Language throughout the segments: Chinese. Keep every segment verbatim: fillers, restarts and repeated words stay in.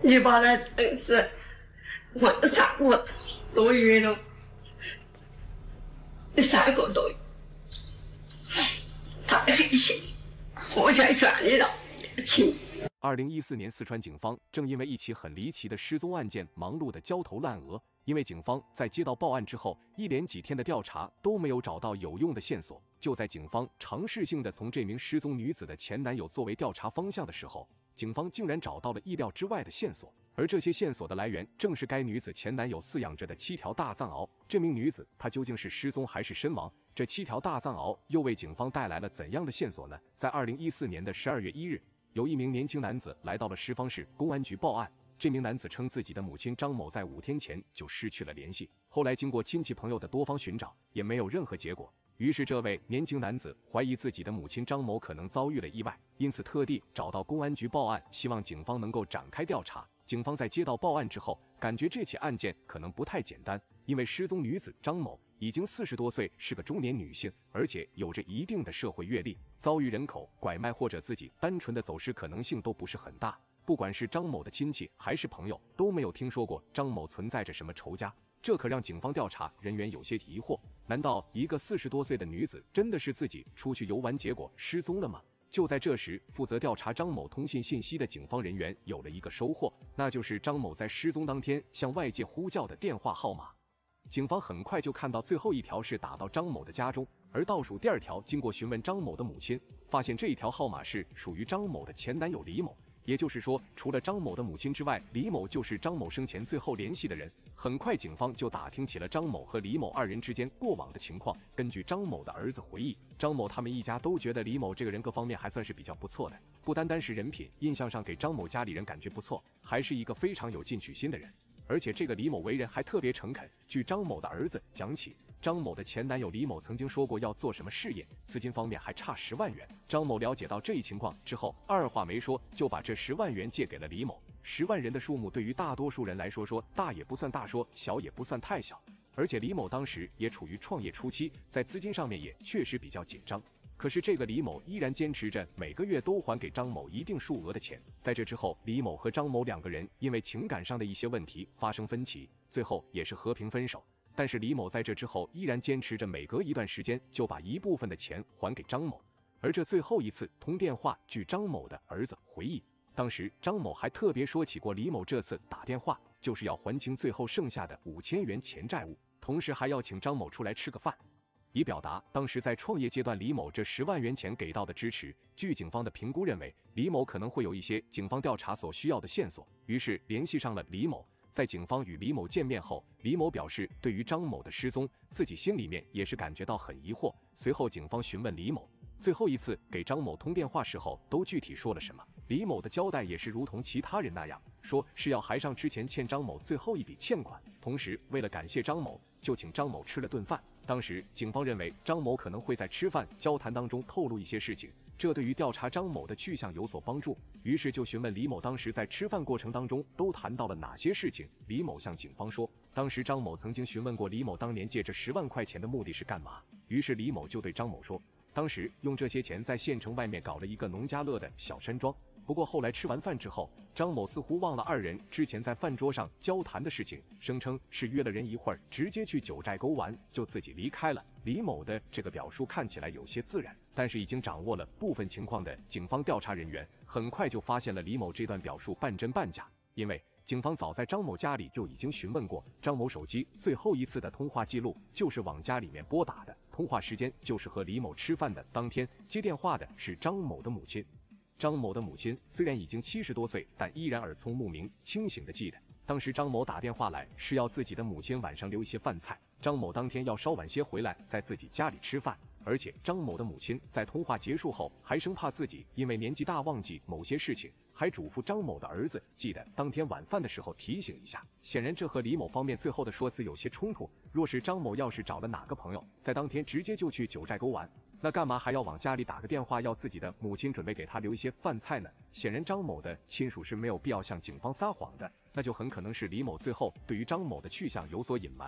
你把他真是我啥我都晕了，三个都有，他的黑心，我才选你了，亲。 二零一四年，四川警方正因为一起很离奇的失踪案件忙碌的焦头烂额。因为警方在接到报案之后，一连几天的调查都没有找到有用的线索。就在警方尝试性的从这名失踪女子的前男友作为调查方向的时候，警方竟然找到了意料之外的线索。而这些线索的来源正是该女子前男友饲养着的七条大藏獒。这名女子她究竟是失踪还是身亡？这七条大藏獒又为警方带来了怎样的线索呢？在二零一四年的十二月一日，有一名年轻男子来到了什邡市公安局报案。这名男子称自己的母亲张某在五天前就失去了联系，后来经过亲戚朋友的多方寻找，也没有任何结果。于是这位年轻男子怀疑自己的母亲张某可能遭遇了意外，因此特地找到公安局报案，希望警方能够展开调查。警方在接到报案之后，感觉这起案件可能不太简单，因为失踪女子张某已经四十多岁，是个中年女性，而且有着一定的社会阅历，遭遇人口拐卖或者自己单纯的走失可能性都不是很大。不管是张某的亲戚还是朋友，都没有听说过张某存在着什么仇家，这可让警方调查人员有些疑惑。难道一个四十多岁的女子真的是自己出去游玩结果失踪了吗？就在这时，负责调查张某通信信息的警方人员有了一个收获，那就是张某在失踪当天向外界呼叫的电话号码。警方很快就看到最后一条是打到张某的家中，而倒数第二条经过询问张某的母亲，发现这一条号码是属于张某的前男友李某。也就是说，除了张某的母亲之外，李某就是张某生前最后联系的人。很快警方就打听起了张某和李某二人之间过往的情况。根据张某的儿子回忆，张某他们一家都觉得李某这个人各方面还算是比较不错的，不单单是人品，印象上给张某家里人感觉不错，还是一个非常有进取心的人。而且这个李某为人还特别诚恳。据张某的儿子讲起，张某的前男友李某曾经说过要做什么事业，资金方面还差十万元。张某了解到这一情况之后，二话没说就把这十万元借给了李某。十万人的数目对于大多数人来说，说大也不算大，说小也不算太小。而且李某当时也处于创业初期，在资金上面也确实比较紧张。可是这个李某依然坚持着每个月都还给张某一定数额的钱。在这之后，李某和张某两个人因为情感上的一些问题发生分歧，最后也是和平分手。但是李某在这之后依然坚持着每隔一段时间就把一部分的钱还给张某。而这最后一次通电话，据张某的儿子回忆，当时张某还特别说起过李某这次打电话就是要还清最后剩下的五千元钱债务，同时还要请张某出来吃个饭，以表达当时在创业阶段李某这十万元钱给到的支持。据警方的评估认为，李某可能会有一些警方调查所需要的线索，于是联系上了李某。在警方与李某见面后，李某表示对于张某的失踪，自己心里面也是感觉到很疑惑。随后警方询问李某，最后一次给张某通电话时候都具体说了什么。李某的交代也是如同其他人那样，说是要还上之前欠张某最后一笔欠款，同时为了感谢张某，就请张某吃了顿饭。当时警方认为张某可能会在吃饭交谈当中透露一些事情，这对于调查张某的去向有所帮助，于是就询问李某当时在吃饭过程当中都谈到了哪些事情。李某向警方说，当时张某曾经询问过李某当年借这十万块钱的目的是干嘛，于是李某就对张某说，当时用这些钱在县城外面搞了一个农家乐的小山庄。不过后来吃完饭之后，张某似乎忘了二人之前在饭桌上交谈的事情，声称是约了人一会儿直接去九寨沟玩，就自己离开了。李某的这个表述看起来有些自然，但是已经掌握了部分情况的警方调查人员很快就发现了李某这段表述半真半假。因为警方早在张某家里就已经询问过，张某手机最后一次的通话记录就是往家里面拨打的，通话时间就是和李某吃饭的当天，接电话的是张某的母亲。张某的母亲虽然已经七十多岁，但依然耳聪目明，清醒地记得当时张某打电话来是要自己的母亲晚上留一些饭菜，张某当天要稍晚些回来在自己家里吃饭。而且张某的母亲在通话结束后还生怕自己因为年纪大忘记某些事情，还嘱咐张某的儿子记得当天晚饭的时候提醒一下。显然这和李某方面最后的说辞有些冲突，若是张某要是找了哪个朋友在当天直接就去九寨沟玩，那干嘛还要往家里打个电话要自己的母亲准备给他留一些饭菜呢？显然张某的亲属是没有必要向警方撒谎的，那就很可能是李某最后对于张某的去向有所隐瞒。于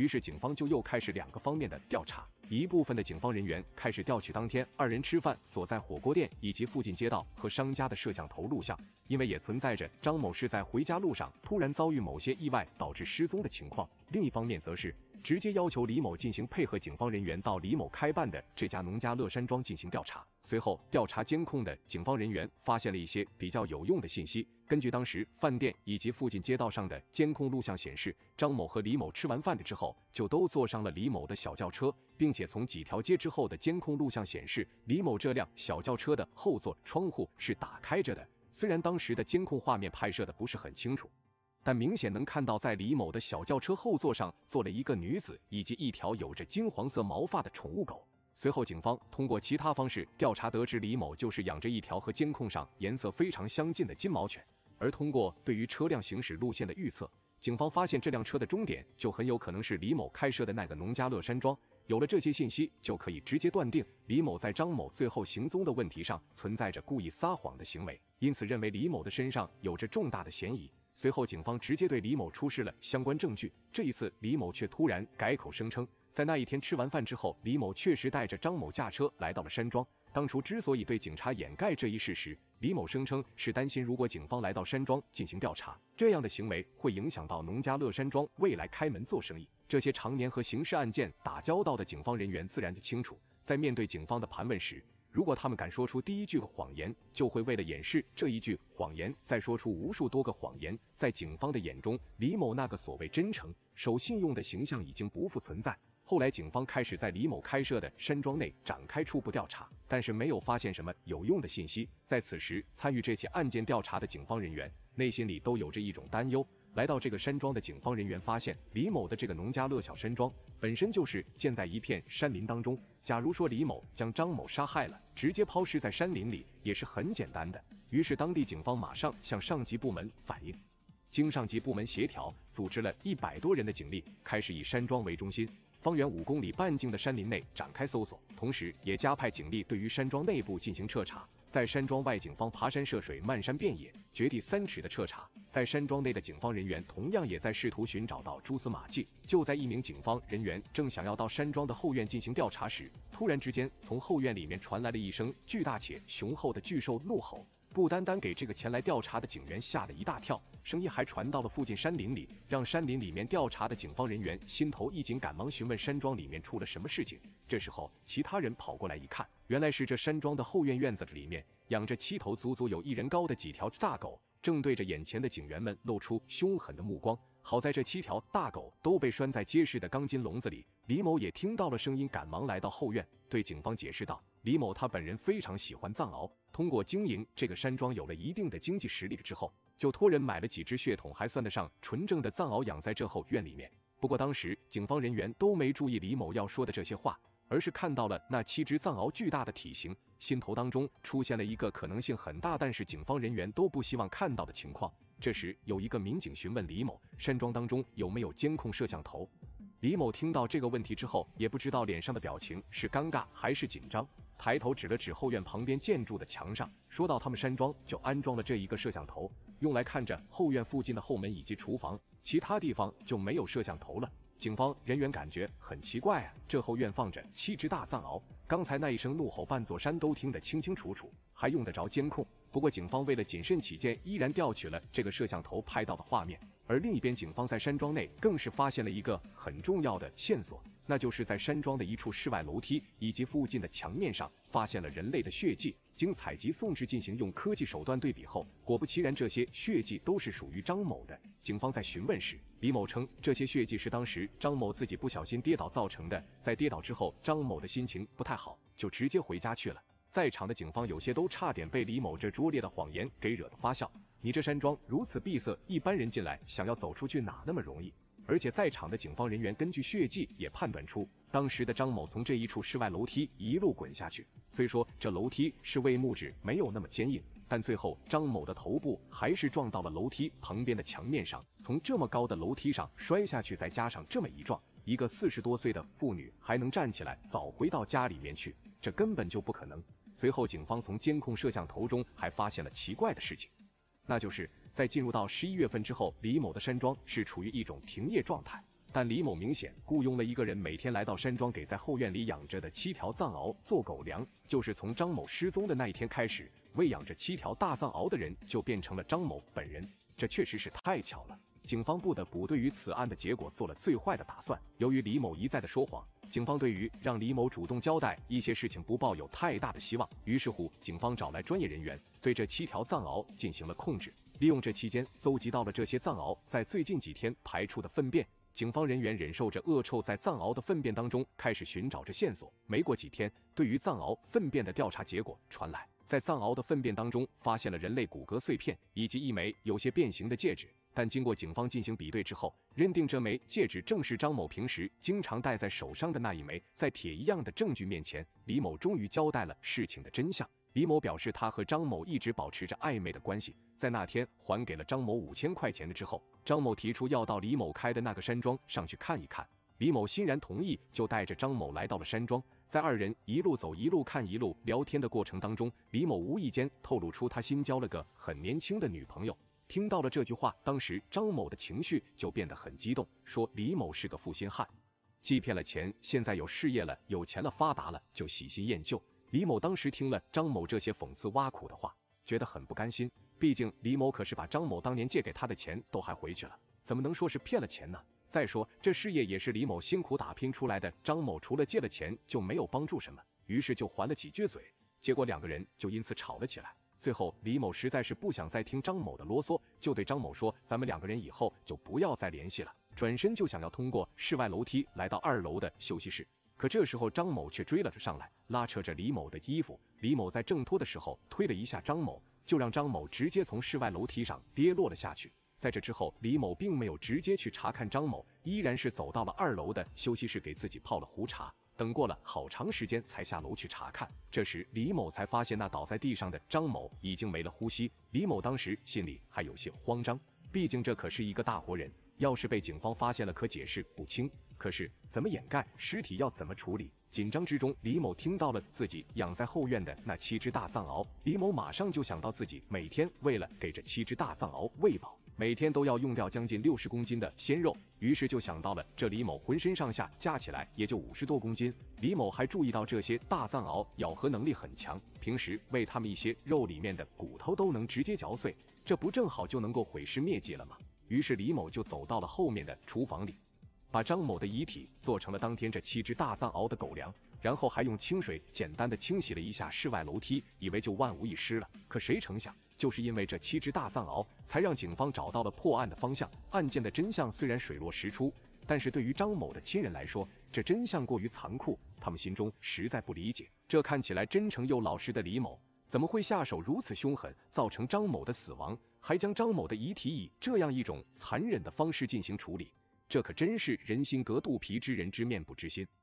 于是警方就又开始两个方面的调查。一部分的警方人员开始调取当天二人吃饭所在火锅店以及附近街道和商家的摄像头录像，因为也存在着张某是在回家路上突然遭遇某些意外导致失踪的情况。另一方面则是直接要求李某进行配合警方人员到李某开办的这家农家乐山庄进行调查。随后调查监控的警方人员发现了一些比较有用的信息。根据当时饭店以及附近街道上的监控录像显示，张某和李某吃完饭的之后就都坐上了李某的小轿车，并且从几条街之后的监控录像显示，李某这辆小轿车的后座窗户是打开着的。虽然当时的监控画面拍摄的不是很清楚，但明显能看到在李某的小轿车后座上坐了一个女子以及一条有着金黄色毛发的宠物狗。随后警方通过其他方式调查得知，李某就是养着一条和监控上颜色非常相近的金毛犬。而通过对于车辆行驶路线的预测，警方发现这辆车的终点就很有可能是李某开设的那个农家乐山庄。有了这些信息，就可以直接断定李某在张某最后行踪的问题上存在着故意撒谎的行为，因此认为李某的身上有着重大的嫌疑。随后警方直接对李某出示了相关证据，这一次李某却突然改口声称，在那一天吃完饭之后，李某确实带着张某驾车来到了山庄。当初之所以对警察掩盖这一事实，李某声称是担心如果警方来到山庄进行调查，这样的行为会影响到农家乐山庄未来开门做生意。这些常年和刑事案件打交道的警方人员自然的清楚，在面对警方的盘问时，如果他们敢说出第一句谎言，就会为了掩饰这一句谎言再说出无数多个谎言。在警方的眼中，李某那个所谓真诚、守信用的形象已经不复存在。后来警方开始在李某开设的山庄内展开初步调查，但是没有发现什么有用的信息。在此时参与这起案件调查的警方人员内心里都有着一种担忧。来到这个山庄的警方人员发现，李某的这个农家乐小山庄本身就是建在一片山林当中，假如说李某将张某杀害了，直接抛尸在山林里也是很简单的。于是当地警方马上向上级部门反映，经上级部门协调，组织了一百多人的警力，开始以山庄为中心，方圆五公里半径的山林内展开搜索，同时也加派警力对于山庄内部进行彻查。在山庄外，警方爬山涉水，漫山遍野，掘地三尺的彻查。在山庄内的警方人员同样也在试图寻找到蛛丝马迹。就在一名警方人员正想要到山庄的后院进行调查时，突然之间从后院里面传来了一声巨大且雄厚的巨兽怒吼，不单单给这个前来调查的警员吓了一大跳，声音还传到了附近山林里，让山林里面调查的警方人员心头一紧，赶忙询问山庄里面出了什么事情。这时候其他人跑过来一看，原来是这山庄的后院院子里面养着七头足足有一人高的几条大狗，正对着眼前的警员们露出凶狠的目光。好在这七条大狗都被拴在结实的钢筋笼子里。李某也听到了声音，赶忙来到后院，对警方解释道，李某他本人非常喜欢藏獒，通过经营这个山庄有了一定的经济实力之后，就托人买了几只血统还算得上纯正的藏獒养在这后院里面。不过当时警方人员都没注意李某要说的这些话，而是看到了那七只藏獒巨大的体型，心头当中出现了一个可能性很大但是警方人员都不希望看到的情况。这时有一个民警询问李某，山庄当中有没有监控摄像头。李某听到这个问题之后，也不知道脸上的表情是尴尬还是紧张，抬头指了指后院旁边建筑的墙上，说到他们山庄就安装了这一个摄像头，用来看着后院附近的后门以及厨房，其他地方就没有摄像头了。警方人员感觉很奇怪啊，这后院放着七只大藏獒，刚才那一声怒吼半座山都听得清清楚楚，还用得着监控？不过警方为了谨慎起见，依然调取了这个摄像头拍到的画面。而另一边，警方在山庄内更是发现了一个很重要的线索，那就是在山庄的一处室外楼梯以及附近的墙面上发现了人类的血迹。经采集送至进行用科技手段对比后，果不其然，这些血迹都是属于张某的。警方在询问时，李某称这些血迹是当时张某自己不小心跌倒造成的，在跌倒之后张某的心情不太好，就直接回家去了。在场的警方有些都差点被李某这拙劣的谎言给惹得发笑，你这山庄如此闭塞，一般人进来想要走出去哪那么容易？而且在场的警方人员根据血迹也判断出，当时的张某从这一处室外楼梯一路滚下去，虽说这楼梯是为木质，没有那么坚硬，但最后张某的头部还是撞到了楼梯旁边的墙面上，从这么高的楼梯上摔下去，再加上这么一撞，一个四十多岁的妇女还能站起来早回到家里面去，这根本就不可能。随后警方从监控摄像头中还发现了奇怪的事情，那就是在进入到十一月份之后，李某的山庄是处于一种停业状态。 但李某明显雇佣了一个人，每天来到山庄给在后院里养着的七条藏獒做狗粮。就是从张某失踪的那一天开始，喂养着七条大藏獒的人就变成了张某本人。这确实是太巧了。警方不得不对于此案的结果做了最坏的打算。由于李某一再的说谎，警方对于让李某主动交代一些事情不抱有太大的希望。于是乎，警方找来专业人员对这七条藏獒进行了控制。利用这期间搜集到了这些藏獒在最近几天排出的粪便，警方人员忍受着恶臭，在藏獒的粪便当中开始寻找着线索。没过几天，对于藏獒粪便的调查结果传来，在藏獒的粪便当中发现了人类骨骼碎片以及一枚有些变形的戒指。但经过警方进行比对之后，认定这枚戒指正是张某平时经常戴在手上的那一枚。在铁一样的证据面前，李某终于交代了事情的真相。李某表示，他和张某一直保持着暧昧的关系。在那天还给了张某五千块钱的之后，张某提出要到李某开的那个山庄上去看一看。李某欣然同意，就带着张某来到了山庄。在二人一路走一路看一路聊天的过程当中，李某无意间透露出他新交了个很年轻的女朋友。听到了这句话，当时张某的情绪就变得很激动，说李某是个负心汉，既骗了钱，现在有事业了，有钱了，发达了，就喜新厌旧。李某当时听了张某这些讽刺挖苦的话，觉得很不甘心。毕竟李某可是把张某当年借给他的钱都还回去了，怎么能说是骗了钱呢？再说这事业也是李某辛苦打拼出来的，张某除了借了钱就没有帮助什么，于是就还了几句嘴，结果两个人就因此吵了起来。最后李某实在是不想再听张某的啰嗦，就对张某说，咱们两个人以后就不要再联系了，转身就想要通过室外楼梯来到二楼的休息室。可这时候张某却追了上来，拉扯着李某的衣服。李某在挣脱的时候推了一下张某，就让张某直接从室外楼梯上跌落了下去。在这之后，李某并没有直接去查看张某，依然是走到了二楼的休息室给自己泡了壶茶，等过了好长时间才下楼去查看。这时李某才发现那倒在地上的张某已经没了呼吸。李某当时心里还有些慌张，毕竟这可是一个大活人，要是被警方发现了可解释不清。可是怎么掩盖，尸体要怎么处理？紧张之中，李某听到了自己养在后院的那七只大藏獒。李某马上就想到自己每天为了给这七只大藏獒喂饱，每天都要用掉将近六十公斤的鲜肉，于是就想到了这李某浑身上下加起来也就五十多公斤。李某还注意到这些大藏獒咬合能力很强，平时喂他们一些肉里面的骨头都能直接嚼碎，这不正好就能够毁尸灭迹了吗？于是李某就走到了后面的厨房里，把张某的遗体做成了当天这七只大藏獒的狗粮，然后还用清水简单的清洗了一下室外楼梯，以为就万无一失了。可谁成想，就是因为这七只大藏獒，才让警方找到了破案的方向。案件的真相虽然水落石出，但是对于张某的亲人来说，这真相过于残酷，他们心中实在不理解。这看起来真诚又老实的李某，怎么会下手如此凶狠，造成张某的死亡，还将张某的遗体以这样一种残忍的方式进行处理？这可真是人心隔肚皮，知人知面不知心。